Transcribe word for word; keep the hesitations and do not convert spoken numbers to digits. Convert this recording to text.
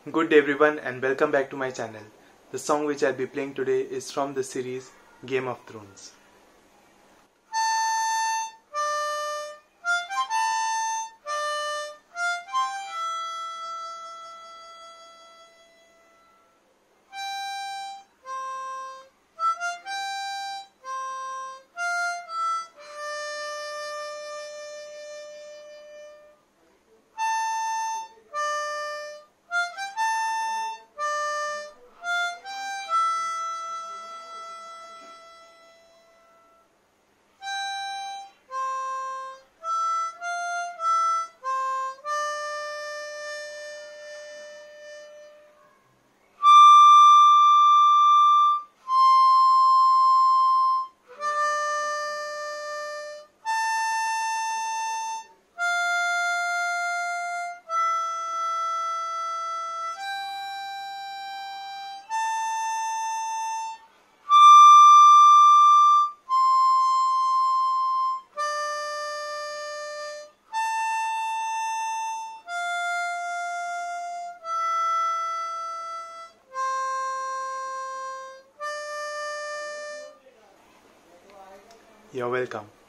Good day everyone and welcome back to my channel. The song which I'll be playing today is from the series Game of Thrones. You're welcome.